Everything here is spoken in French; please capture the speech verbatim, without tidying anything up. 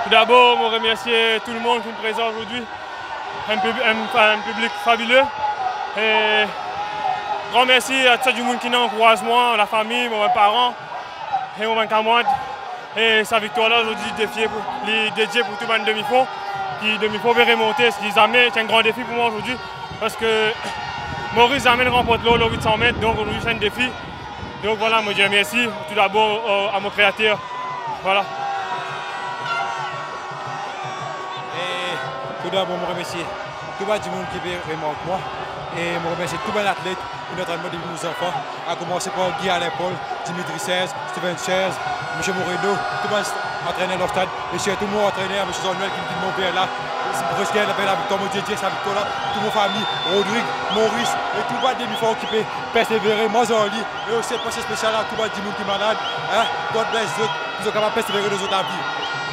Tout d'abord, je remercie tout le monde qui est présent aujourd'hui. Un, pub un, un public fabuleux. Et grand merci à tout le monde qui nous encourage, moi, la famille, mes parents et mes camarades. Et sa victoire-là aujourd'hui est dédiée pour tout le monde demi-fond. Qui demi-fond veut remonter, ce qui c'est un grand défi pour moi aujourd'hui. Parce que Maurice jamais remporte l'eau, l'eau de cent mètres, donc aujourd'hui c'est un défi. Donc voilà, moi je remercie tout d'abord à mon créateur. Voilà. Tout d'abord, je remercie tout le monde qui est vraiment avec moi. Et je remercie tous les athlètes pour notre entraînement de nos enfants, à commencer par Guy Alain Paul, Dimitri seize, Steven seize, M. Moreno, tout le monde entraîneur dans le stade, et surtout mon entraîneur, M. Zonuel qui me dit de mon père là. Brusquet, la victoire, mon Dieu, sa victoire là, toute mon famille, Rodrigue, Maurice, et tout le monde demi-fond qui peut persévérer, moi Zoli, et aussi le procès spécial à tout le monde qui est malade. God bless eux, ils sont capables de persévérer dans autres la vie.